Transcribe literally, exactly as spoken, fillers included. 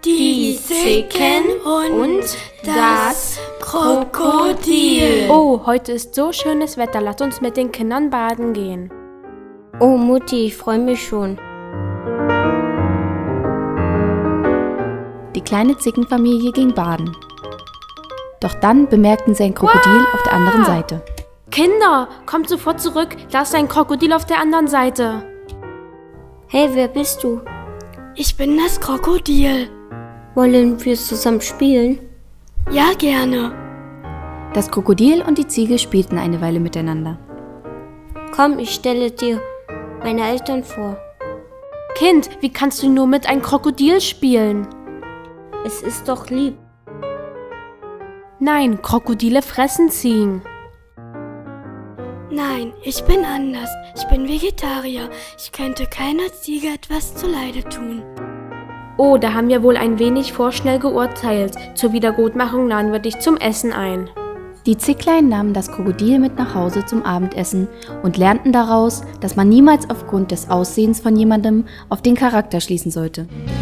Die Zicken und das Krokodil. Oh, heute ist so schönes Wetter. Lass uns mit den Kindern baden gehen. Oh Mutti, ich freue mich schon. Die kleine Zickenfamilie ging baden. Doch dann bemerkten sie ein Krokodil wow. auf der anderen Seite. Kinder, kommt sofort zurück. Da ist ein Krokodil auf der anderen Seite. Hey, wer bist du? Ich bin das Krokodil. Wollen wir zusammen spielen? Ja, gerne. Das Krokodil und die Ziege spielten eine Weile miteinander. Komm, ich stelle dir meine Eltern vor. Kind, wie kannst du nur mit einem Krokodil spielen? Es ist doch lieb. Nein, Krokodile fressen Ziegen. Nein, ich bin anders. Ich bin Vegetarier. Ich könnte keiner Ziege etwas zuleide tun. Oh, da haben wir wohl ein wenig vorschnell geurteilt. Zur Wiedergutmachung laden wir dich zum Essen ein. Die Zicklein nahmen das Krokodil mit nach Hause zum Abendessen und lernten daraus, dass man niemals aufgrund des Aussehens von jemandem auf den Charakter schließen sollte.